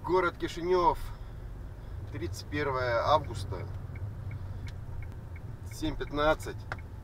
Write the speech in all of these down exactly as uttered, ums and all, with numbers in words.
Город Кишинев, тридцать первое августа, семь пятнадцать,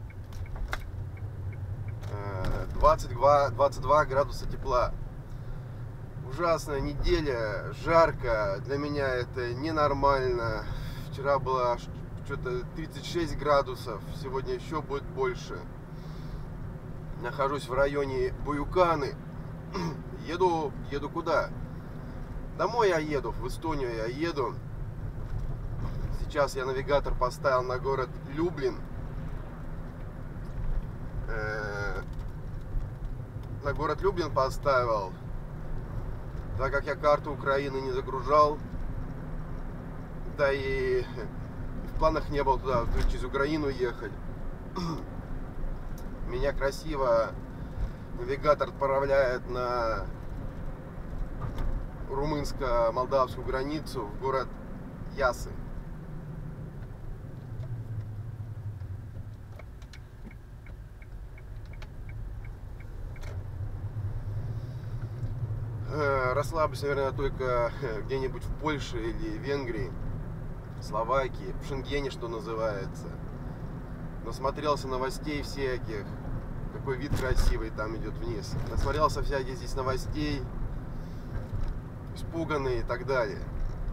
двадцать два, двадцать два градуса тепла. Ужасная неделя, жарко, для меня это ненормально. Вчера было что-то тридцать шесть градусов, сегодня еще будет больше. Нахожусь в районе Буюканы. Еду, еду куда? Домой я еду, в Эстонию я еду. Сейчас я навигатор поставил на город Люблин. Э-э- на город Люблин поставил, так как я карту Украины не загружал. Да и в планах не было туда через Украину ехать. Меня красиво навигатор отправляет на румынско-молдавскую границу в город Ясы. Расслаблюсь, наверное, только где-нибудь в Польше или Венгрии, Словакии, в Шенгене, что называется. Насмотрелся новостей всяких, какой вид красивый там идет вниз. Насмотрелся всяких здесь новостей, испуганный и так далее.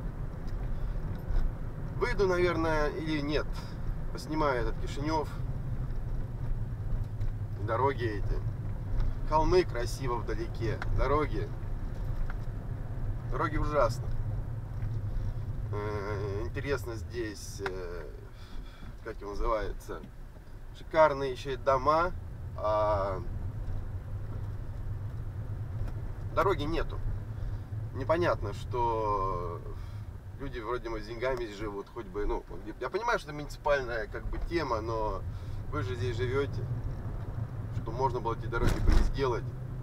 Выйду, наверное, или нет, поснимаю этот Кишинев, дороги эти, холмы красиво вдалеке, дороги, дороги ужасно. Интересно здесь, как его называется, шикарные еще и дома, а дороги нету. Непонятно, что люди вроде бы с деньгами здесь живут, хоть бы, ну, я понимаю, что это муниципальная как бы тема, но вы же здесь живете, что можно было эти дороги бы сделать.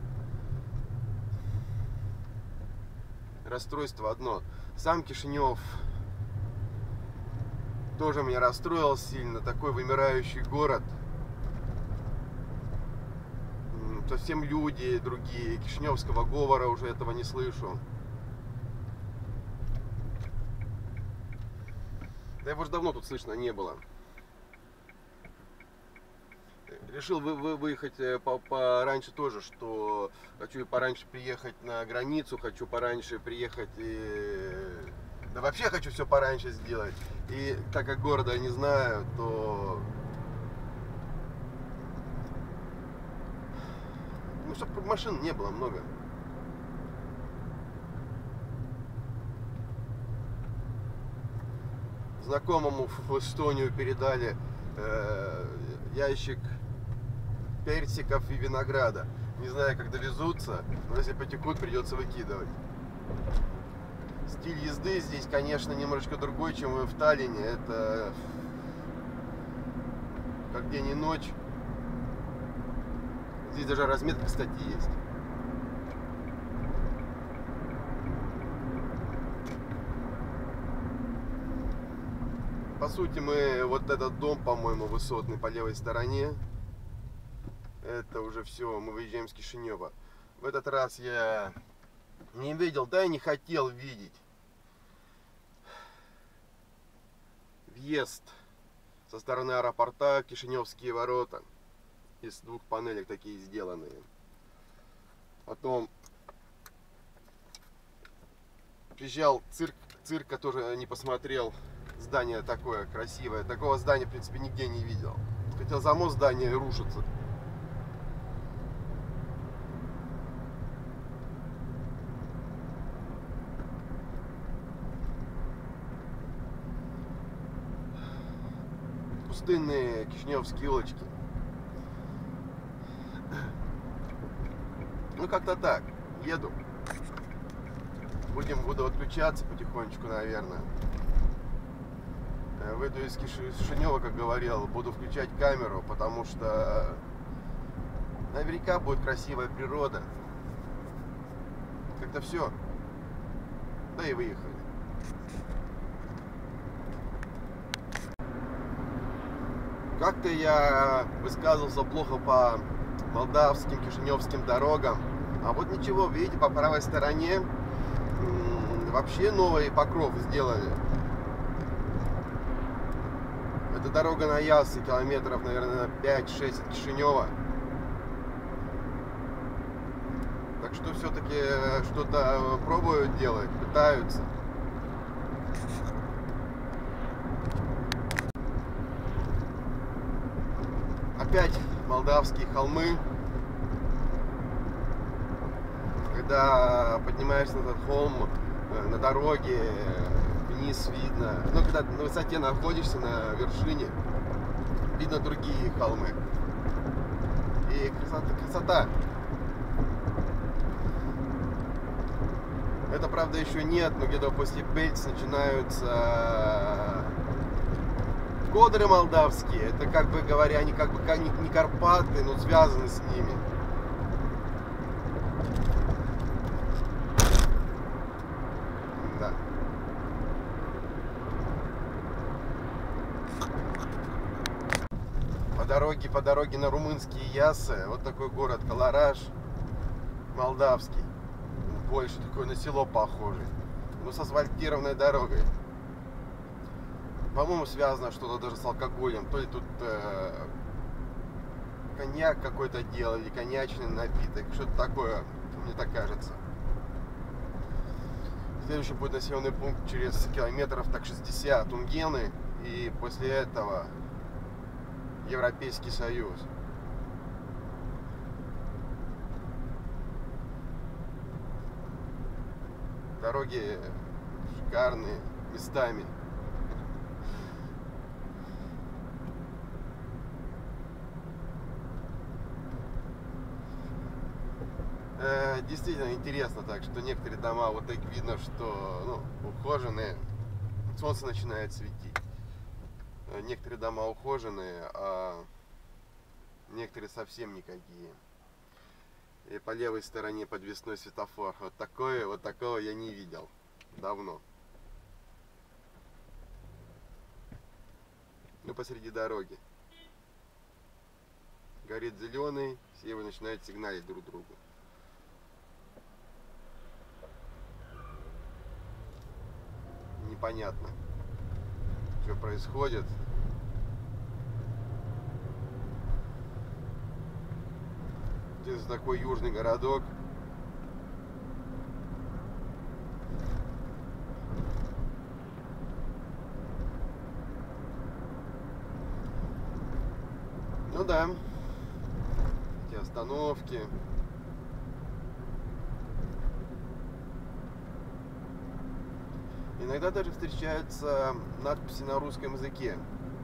Расстройство одно. Сам Кишинев тоже меня расстроил сильно, такой вымирающий город. Совсем люди другие, кишиневского говора уже этого не слышу. Да его же давно тут слышно не было. Решил вы, вы, выехать по, пораньше тоже, что хочу пораньше приехать на границу, хочу пораньше приехать и... Да вообще хочу все пораньше сделать. И так как города не знаю, то... Ну, чтобы машин не было много. Знакомому в Эстонию передали э, ящик персиков и винограда. Не знаю, как довезутся, но если потекут, придется выкидывать. Стиль езды здесь, конечно, немножечко другой, чем в Таллине. Это как день и ночь. Здесь даже разметка, кстати, есть. По сути, мы вот этот дом, по-моему, высотный по левой стороне. Это уже все, мы выезжаем с Кишинева. В этот раз я не видел, да и не хотел видеть въезд со стороны аэропорта, Кишиневские ворота. Из двух панелек такие сделанные. Потом приезжал цирк, цирк тоже не посмотрел. Здание такое красивое. Такого здания, в принципе, нигде не видел. Хотел за мост, здание рушится. Пустынные кишиневские улочки. Ну, как-то так. Еду. Будем, буду отключаться потихонечку, наверное. Выйду из Кишинева, как говорил, буду включать камеру, потому что наверняка будет красивая природа. Как-то все. Да и выехали. Как-то я высказывался плохо по молдавским, кишиневским дорогам. А вот ничего, видите, по правой стороне вообще новый покров сделали. Это дорога на Яссы, километров, наверное, пять-шесть от Кишинева. Так что все-таки что-то пробуют делать, пытаются. Опять молдавские холмы. Когда поднимаешься на этот холм, на дороге, вниз видно, ну, когда на высоте находишься, на вершине, видно другие холмы. И красота, красота. Это, правда, еще нет, но где-то после Бельц начинаются Кодры молдавские. Это, как бы говоря, они как бы не Карпаты, но связаны с ними. Да. По дороге, по дороге на румынские Яссы, вот такой город Калараш, молдавский. Больше такой на село похожий, но с асфальтированной дорогой. По-моему, связано что-то даже с алкоголем. То ли тут э, коньяк какой-то делали, коньячный напиток, что-то такое, мне так кажется. Следующий будет населенный пункт через километров так шестьдесят, Унгены, и после этого Европейский Союз. Дороги шикарные местами. Э, действительно интересно, так что некоторые дома вот так видно, что ну, ухоженные, солнце начинает светить. Некоторые дома ухоженные, а некоторые совсем никакие. И по левой стороне подвесной светофор. Вот такое, вот такого я не видел давно. Ну, посреди дороги. Горит зеленый, все его начинают сигналить друг другу. Непонятно, что происходит. Здесь такой южный городок. Ну да, эти остановки. Иногда даже встречаются надписи на русском языке.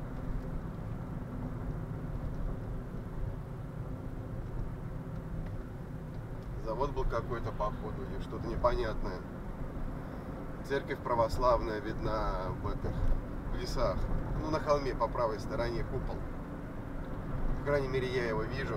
Завод был какой-то, походу, или что-то непонятное. Церковь православная видна в этих в лесах. Ну, на холме по правой стороне купол. По крайней мере, я его вижу.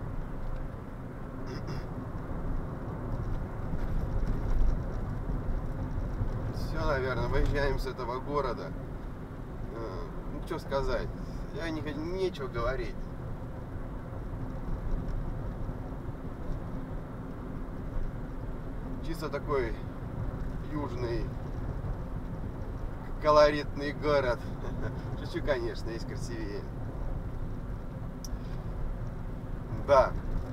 Все, наверное, выезжаем с этого города. Ну, что сказать? Я не, нечего говорить. Чисто такой южный, колоритный город. Шучу, конечно, есть красивее. Да.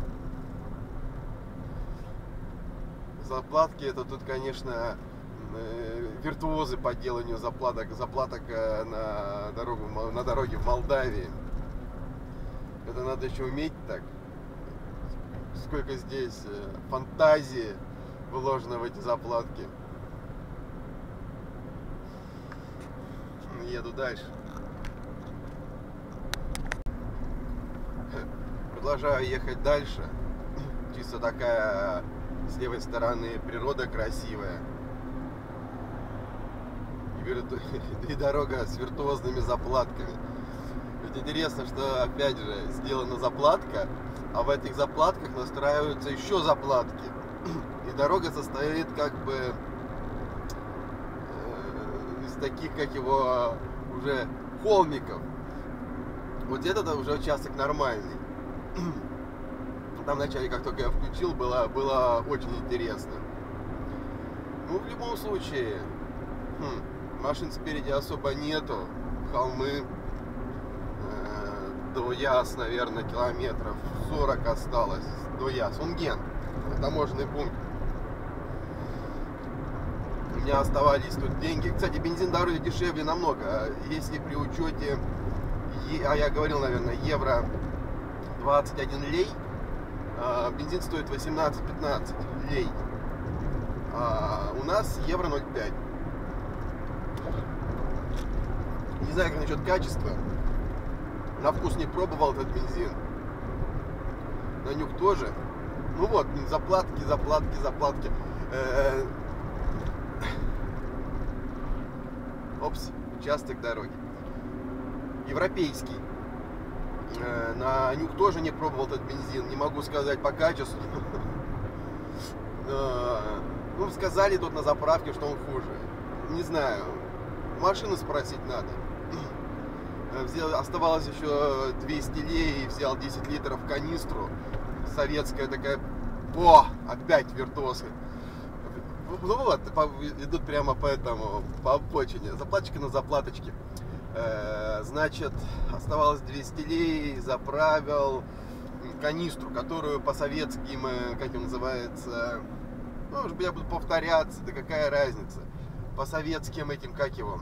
Заплатки, это тут, конечно, виртуозы по деланию заплаток, заплаток на, дорогу, на дороге в Молдавии. Это надо еще уметь так. Сколько здесь фантазии вложено в эти заплатки. Еду дальше. Продолжаю ехать дальше. Чисто такая с левой стороны природа красивая. И, вирту... и дорога с виртуозными заплатками. Ведь интересно, что опять же сделана заплатка, а в этих заплатках настраиваются еще заплатки. И дорога состоит как бы э, из таких, как его, уже холмиков. Вот этот уже участок нормальный. Там вначале, как только я включил, было, было очень интересно. Ну, в любом случае, хм, машин спереди особо нету. Холмы. Э, до Яс, наверное, километров сорок осталось. До Яс. Унген. Таможенный пункт. У меня оставались тут деньги. Кстати, бензин дороже дешевле намного. Если при учете, а я говорил, наверное, евро двадцать один лей, бензин стоит восемнадцать-пятнадцать лей. А у нас евро ноль пять. Не знаю, как насчет качества. На вкус не пробовал этот бензин. На нюх тоже. Ну вот, заплатки, заплатки, заплатки. Э-э- Опс, участок дороги. Европейский. Э-э- на нюх тоже не пробовал этот бензин. Не могу сказать по качеству. Ну, сказали тут на заправке, что он хуже. Не знаю. Машину спросить надо. Взял, оставалось еще двести лей, взял десять литров канистру. Советская такая. О, опять виртуозы. Ну вот, идут прямо по этому, по обочине. Заплаточка на заплаточке. Э, значит, оставалось двести лей, заправил канистру, которую по советским, как он называется, ну, я буду повторяться, да какая разница. По советским этим, как его,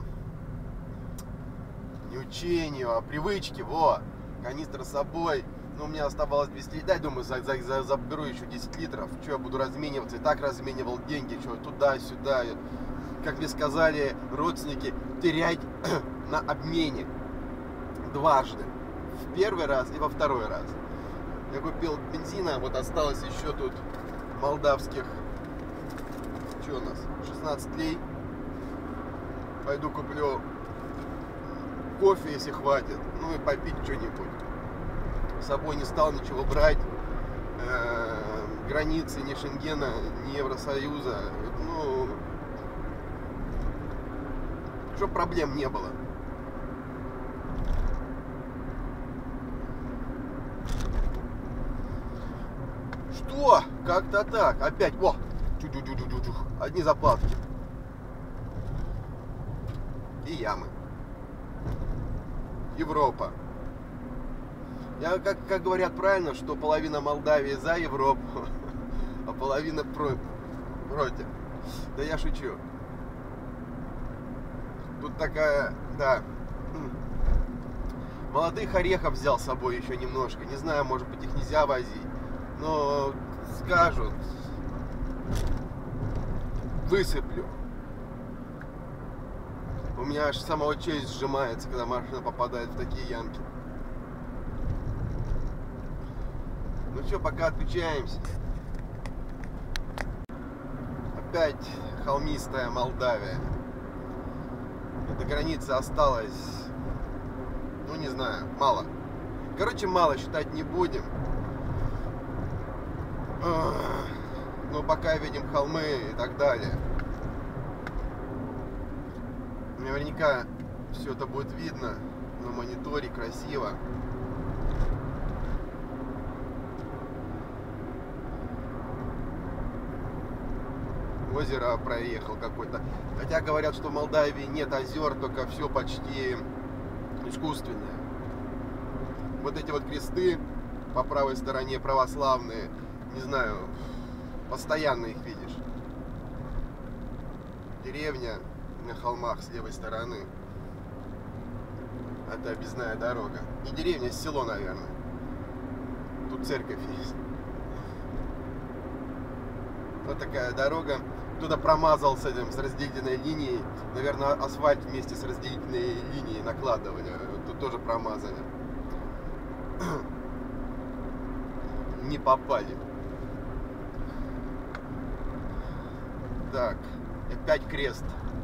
не учению, а привычке, во, канистра с собой. Ну, у меня оставалось двести литров, дай, думаю, за, за, за, заберу еще десять литров, что я буду размениваться, и так разменивал деньги, что туда-сюда, как мне сказали родственники, терять на обмене дважды, в первый раз и во второй раз. Я купил бензина, вот осталось еще тут молдавских, что у нас, шестнадцать лей. Пойду куплю кофе, если хватит, ну и попить что-нибудь. С собой не стал ничего брать. Э-э- границы ни Шенгена, ни Евросоюза. Ну, чтоб проблем не было. Что? Как-то так. Опять. О! Чу-чу-чу-чу-чу. Одни заплатки. И ямы. Европа. Я, как, как говорят правильно, что половина Молдавии за Европу, а половина про, против. Да я шучу. Тут такая, да. Молодых орехов взял с собой еще немножко. Не знаю, может быть, их нельзя возить. Но скажут, высыплю. У меня аж самого челюсть сжимается, когда машина попадает в такие ямки. Ну что, пока отключаемся. Опять холмистая Молдавия. До границы осталось, ну не знаю, мало. Короче, мало, считать не будем. Но пока видим холмы и так далее. Наверняка все это будет видно на мониторе, красиво. Озеро проехал какой-то. Хотя говорят, что в Молдавии нет озер, только все почти искусственное. Вот эти вот кресты по правой стороне православные, не знаю, постоянно их видишь. Деревня на холмах с левой стороны. Это объездная дорога. Не деревня, а село, наверное. Тут церковь есть. Вот такая дорога. Туда промазал с этим, с разделительной линией. Наверное, асфальт вместе с разделительной линией накладывали. Тут тоже промазали. Не попали. Так, опять крест.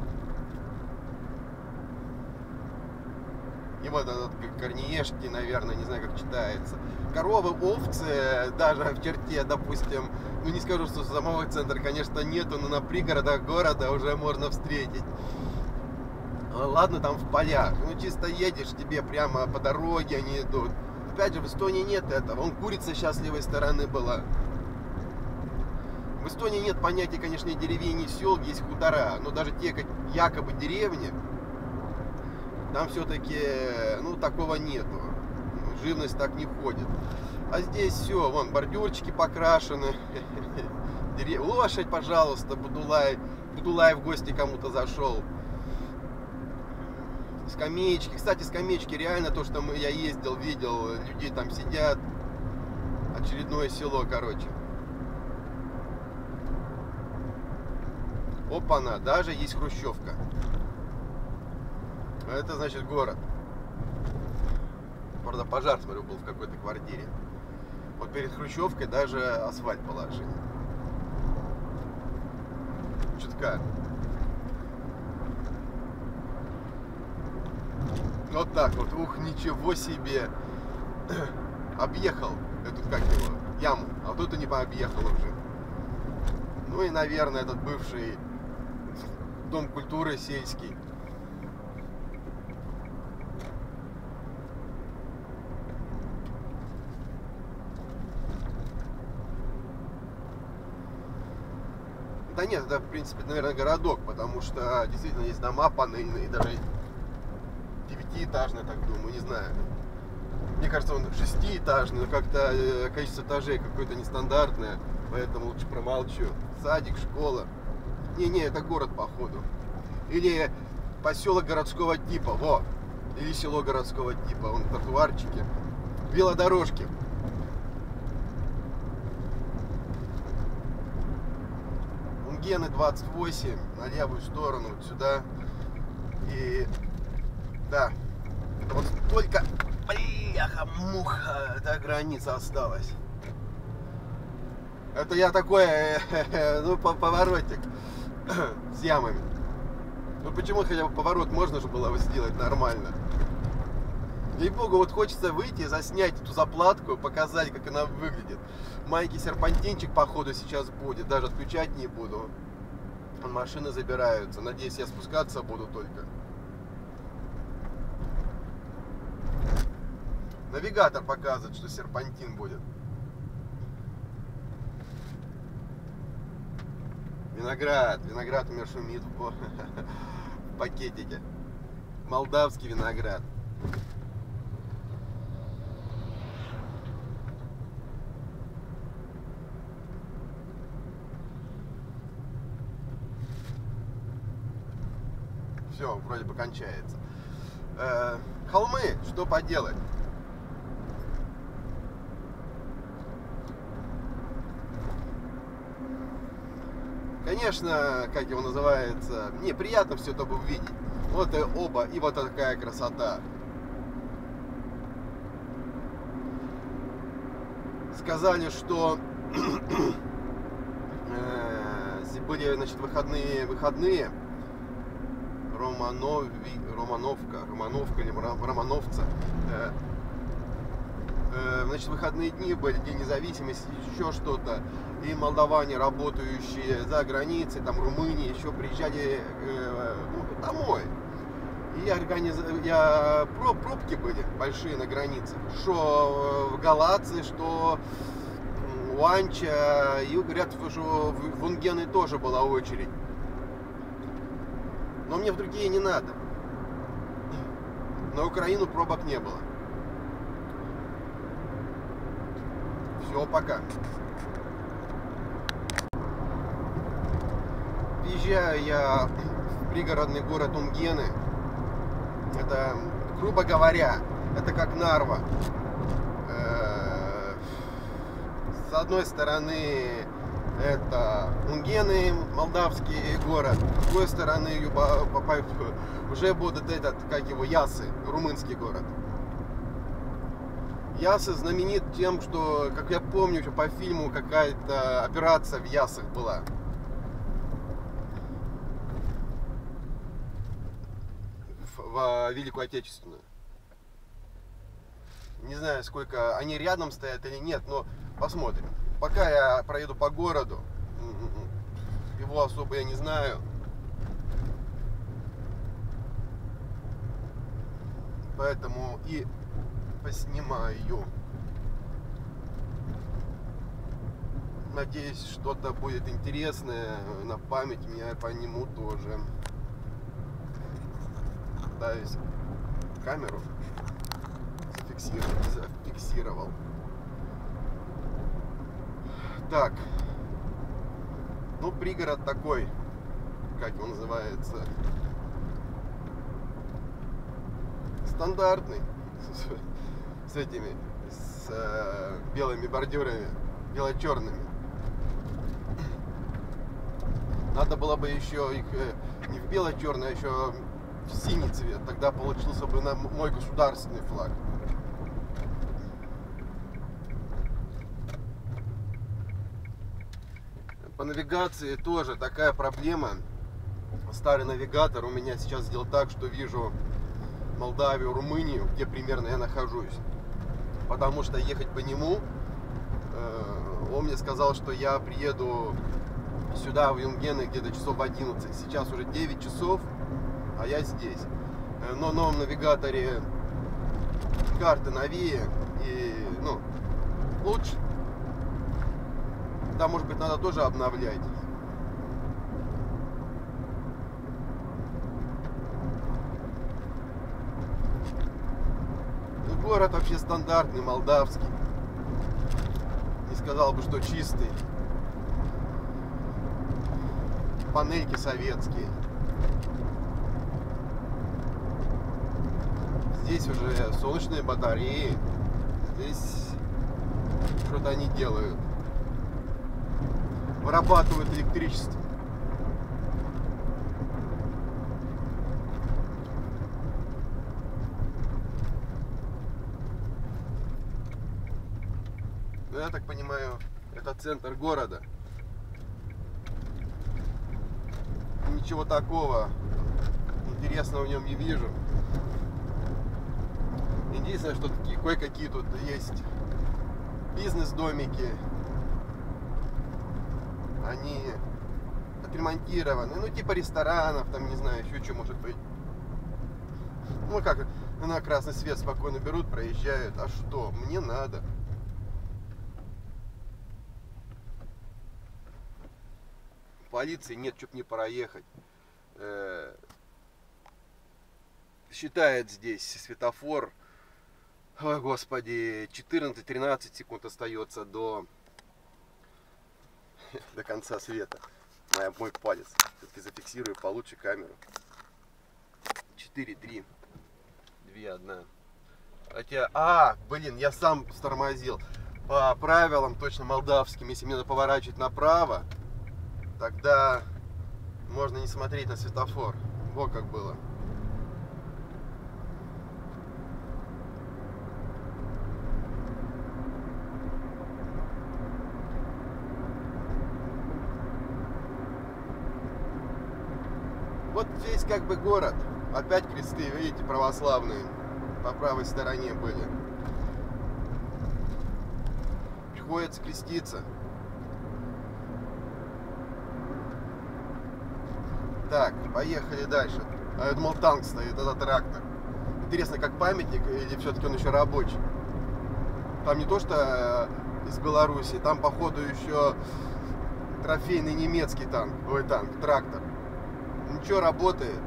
И вот этот Корнеешки, наверное, не знаю, как читается. Коровы, овцы, даже в черте, допустим, ну не скажу, что самого центра, конечно, нету, но на пригородах города уже можно встретить. Ладно, там в полях, ну чисто едешь, тебе прямо по дороге они идут. Опять же, в Эстонии нет этого. Вон курица сейчас с левой стороны была. В Эстонии нет понятия, конечно, деревень и сел, есть хутора, но даже те, как якобы деревни, там все-таки, ну, такого нету. Живность так не ходит. А здесь все, вон, бордюрчики покрашены. Лошадь, пожалуйста, Будулай. Будулай в гости кому-то зашел. Скамеечки. Кстати, скамеечки реально то, что мы, я ездил, видел. Людей там сидят. Очередное село, короче. Опа-на, даже есть хрущевка. Это значит город. Правда, пожар, смотрю, был в какой-то квартире. Вот перед хрущевкой даже асфальт положили. Чутка. Вот так вот. Ух, ничего себе. Объехал эту, как его, яму. А тут и не пообъехал уже. Ну и, наверное, этот бывший дом культуры сельский. Да нет, это, в принципе, наверное, городок, потому что действительно есть дома панельные, даже девятиэтажные, так думаю, не знаю. Мне кажется, он шестиэтажный, но как-то количество этажей какое-то нестандартное, поэтому лучше промолчу. Садик, школа. Не-не, это город, походу. Или поселок городского типа, во. Или село городского типа, вон тротуарчики, велодорожки. Унгены двадцать восемь, на левую сторону, вот сюда. И да, вот только, бляха-муха, до границы осталась. Это я такой, ну, поворотик с ямами. Ну, почему хотя бы поворот можно же было сделать нормально? Ей-богу, вот хочется выйти, заснять эту заплатку, показать, как она выглядит. Маленький серпантинчик, походу, сейчас будет. Даже отключать не буду. Машины забираются. Надеюсь, я спускаться буду только. Навигатор показывает, что серпантин будет. Виноград. Виноград у меня шумит в пакетике. Молдавский виноград. Все, вроде бы кончается. Э, холмы, что поделать? Конечно, как его называется, мне приятно все это увидеть. Вот и оба, и вот такая красота. Сказали, что э, были, значит, выходные, выходные. Романови, Романовка, Романовка или Романовца. Э, э, значит, выходные дни были, День независимости, еще что-то. И молдаване, работающие за границей, там Румынии, еще приезжали э, ну, домой. И организ... я... пробки были большие на границах. Что в Галации, что у Анча. И говорят, что в Унгены тоже была очередь. Но мне в другие не надо. На Украину пробок не было. Все, пока. Въезжаю я в пригородный город Унгены. Это, грубо говоря, это как Нарва. С одной стороны, это Унгены, молдавский город. С другой стороны, уже будет этот, как его, Ясы, румынский город. Ясы знаменит тем, что, как я помню, еще по фильму какая-то операция в Ясах была. В Великую Отечественную. Не знаю, сколько они рядом стоят или нет, но посмотрим. Пока я проеду по городу, его особо я не знаю. Поэтому и поснимаю. Надеюсь, что-то будет интересное на память меня по нему тоже. Пытаюсь камеру зафиксировал, зафиксировал. Так, ну пригород такой, как он называется, стандартный, с, с этими, с э, белыми бордюрами, бело-черными. Надо было бы еще их э, не в бело-черный, а еще в синий цвет, тогда получился бы на мой государственный флаг. По навигации тоже такая проблема. Старый навигатор у меня сейчас сделал так, что вижу Молдавию, Румынию, где примерно я нахожусь. Потому что ехать по нему, э, он мне сказал, что я приеду сюда, в Юнгены, где-то часов в одиннадцать. Сейчас уже девять часов, а я здесь. Но в новом навигаторе карты новее и, ну, лучше. Да, может быть, надо тоже обновлять. Ну, город вообще стандартный, молдавский. Не сказал бы, что чистый. Панельки советские. Здесь уже солнечные батареи. Здесь что-то они делают. Вырабатывают электричество. Ну, я так понимаю, это центр города. Ничего такого интересного в нем не вижу. Единственное, что такие кое-какие тут есть бизнес-домики. Они отремонтированы, ну типа ресторанов, там не знаю, еще что может быть. Ну как, на красный свет спокойно берут, проезжают, а что, мне надо. Полиции нет, чтоб не проехать. Считает здесь светофор, ой, господи, четырнадцать-тринадцать секунд остается до до конца света. Моя, мой палец. Все-таки зафиксирую получше камеру. четыре, три, два, один. Хотя, а, блин, я сам стормозил. По правилам, точно молдавским, если мне надо поворачивать направо, тогда можно не смотреть на светофор. Вот как было. Вот здесь как бы город. Опять кресты, видите, православные. По правой стороне были. Приходится креститься. Так, поехали дальше. А я думал, танк стоит, это трактор. Интересно, как памятник или все-таки он еще рабочий? Там не то, что из Беларуси, там походу еще трофейный немецкий танк. Ой, танк, трактор. Ничего, работает.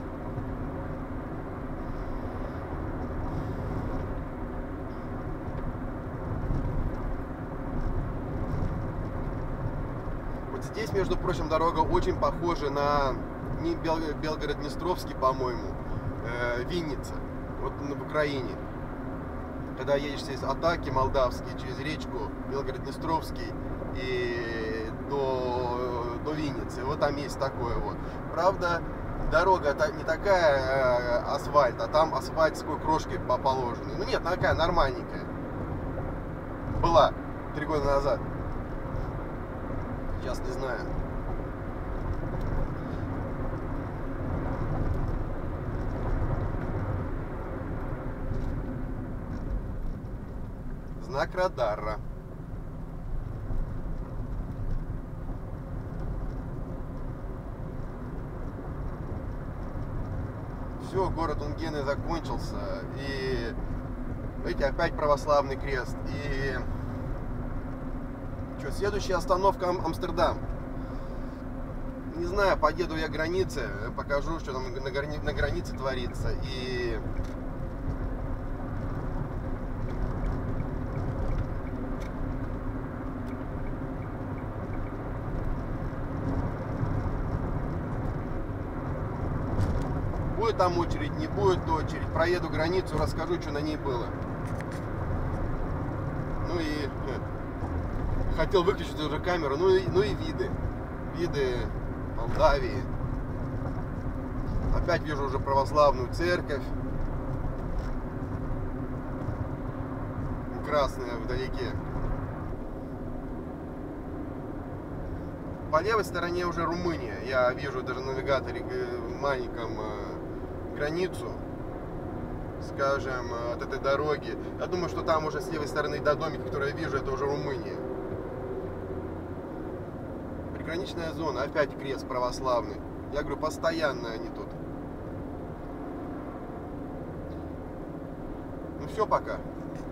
Вот здесь, между прочим, дорога очень похожа на не Белгород-Днестровский, по-моему, э, Винница, вот в Украине. Когда едешь из Атаки молдавские через речку Белгород-Днестровский и до, до Винницы, вот там есть такое вот. Правда, дорога не такая э, асфальт, а там асфальт с такой крошкой положенной. Ну нет, такая нормальненькая. Была три года назад. Сейчас не знаю. Знак радара. Все, город Унгены закончился. И видите, опять православный крест. И Что, следующая остановка Ам- Амстердам. Не знаю, подъеду я к границе, покажу, что там на, грани- на границе творится. И будет там очередь, не будет очередь. Проеду границу, расскажу, что на ней было. Ну и хотел выключить уже камеру, ну и, ну и виды. Виды Молдавии. Опять вижу уже православную церковь. Красная вдалеке. По левой стороне уже Румыния. Я вижу даже на навигаторе маленьком границу, скажем, от этой дороги. Я думаю, что там уже с левой стороны до домика, который я вижу, это уже Румыния. Приграничная зона, опять крест православный. Я говорю, постоянно они тут. Ну все, пока.